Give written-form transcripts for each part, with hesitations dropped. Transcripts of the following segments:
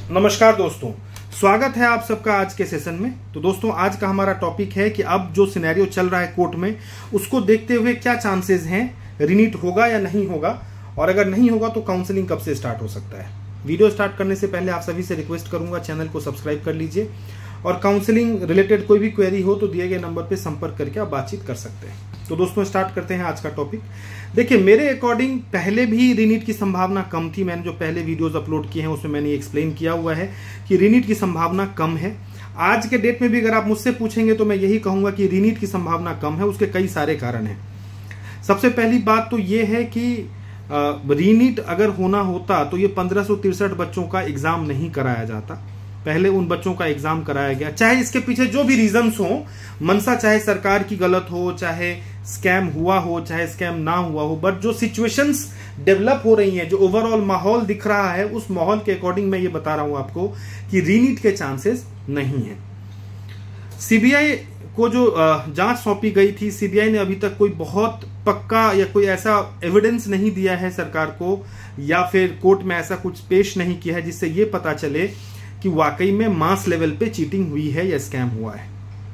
नमस्कार दोस्तों, स्वागत है आप सबका आज के सेशन में। तो दोस्तों, आज का हमारा टॉपिक है कि अब जो सिनेरियो चल रहा है कोर्ट में, उसको देखते हुए क्या चांसेस हैं, रीनीट होगा या नहीं होगा, और अगर नहीं होगा तो काउंसलिंग कब से स्टार्ट हो सकता है। वीडियो स्टार्ट करने से पहले आप सभी से रिक्वेस्ट करूंगा, चैनल को सब्सक्राइब कर लीजिए और काउंसलिंग रिलेटेड कोई भी क्वेरी हो तो दिए गए नंबर पर संपर्क करके आप बातचीत कर सकते हैं। तो दोस्तों, स्टार्ट करते हैं आज का टॉपिक। देखिए, मेरे अकॉर्डिंग पहले भी रीनीट की संभावना कम थी। मैंने जो पहले वीडियोस अपलोड किए हैं उसमें मैंने एक्सप्लेन किया हुआ है कि रीनीट की संभावना कम है। आज के डेट में भी अगर आप मुझसे पूछेंगे तो मैं यही कहूंगा कि रीनीट की संभावना कम है। उसके कई सारे कारण हैं। सबसे पहली बात तो ये है कि रीनीट अगर होना होता तो ये 1563 बच्चों का एग्जाम नहीं कराया जाता। पहले उन बच्चों का एग्जाम कराया गया, चाहे इसके पीछे जो भी रीजंस हो, मनसा चाहे सरकार की गलत हो, चाहे स्कैम हुआ हो, चाहे स्कैम ना हुआ हो, बट जो सिचुएशंस डेवलप हो रही हैं, जो ओवरऑल माहौल दिख रहा है, उस माहौल के अकॉर्डिंग मैं ये बता रहा हूं आपको कि रीनीट के चांसेस नहीं है। सीबीआई को जो जांच सौंपी गई थी, सीबीआई ने अभी तक कोई बहुत पक्का या कोई ऐसा एविडेंस नहीं दिया है सरकार को, या फिर कोर्ट में ऐसा कुछ पेश नहीं किया है जिससे ये पता चले कि वाकई में मास लेवल पे चीटिंग हुई है या स्कैम हुआ है।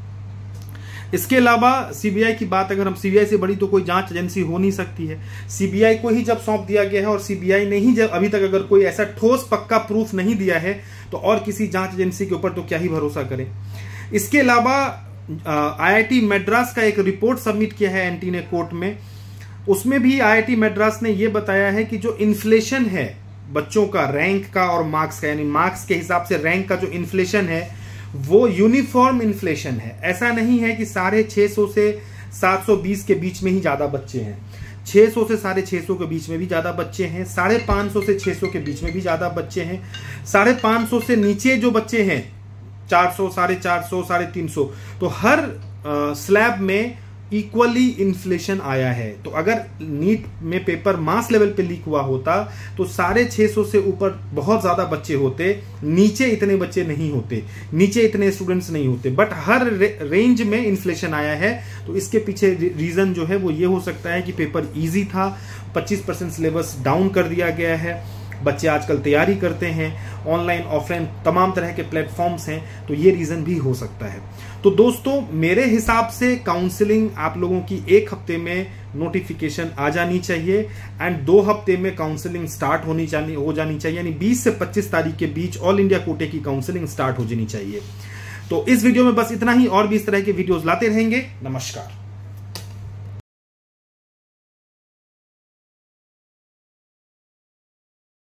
इसके अलावा सीबीआई की बात, अगर हम सीबीआई से बड़ी तो कोई जांच एजेंसी हो नहीं सकती है। सीबीआई को ही जब सौंप दिया गया है और सीबीआई ने ही जब अभी तक अगर कोई ऐसा ठोस पक्का प्रूफ नहीं दिया है तो और किसी जांच एजेंसी के ऊपर तो क्या ही भरोसा करें। इसके अलावा आईआईटी मद्रास का एक रिपोर्ट सबमिट किया है एनटी ने कोर्ट में। उसमें भी आईआईटी मद्रास ने यह बताया है कि जो इन्फ्लेशन है बच्चों का, रैंक का और मार्क्स का, यानी मार्क्स के हिसाब से रैंक का जो इन्फ्लेशन है वो यूनिफॉर्म इन्फ्लेशन है। ऐसा नहीं है कि 650 से 720 के बीच में ही ज्यादा बच्चे हैं, 600 से 650 के बीच में भी ज्यादा बच्चे हैं, 550 से 600 के बीच में भी ज्यादा बच्चे हैं, 550 से नीचे जो बच्चे हैं 400, 450, 350, तो हर स्लैब में इक्वली इन्फ्लेशन आया है। तो अगर नीट में पेपर मास लेवल पे लीक हुआ होता तो 650 से ऊपर बहुत ज्यादा बच्चे होते, नीचे इतने बच्चे नहीं होते, नीचे इतने स्टूडेंट्स नहीं होते, बट हर रेंज में इन्फ्लेशन आया है। तो इसके पीछे रीजन जो है वो ये हो सकता है कि पेपर इजी था, 25% सिलेबस डाउन कर दिया गया है, बच्चे आजकल तैयारी करते हैं, ऑनलाइन ऑफलाइन तमाम तरह के प्लेटफॉर्म्स हैं, तो ये रीजन भी हो सकता है। तो दोस्तों, मेरे हिसाब से काउंसलिंग आप लोगों की 1 हफ्ते में नोटिफिकेशन आ जानी चाहिए एंड 2 हफ्ते में काउंसलिंग स्टार्ट हो जानी चाहिए, यानी 20 से 25 तारीख के बीच ऑल इंडिया कोटे की काउंसलिंग स्टार्ट हो जानी चाहिए। तो इस वीडियो में बस इतना ही, और भी इस तरह के वीडियोस लाते रहेंगे। नमस्कार।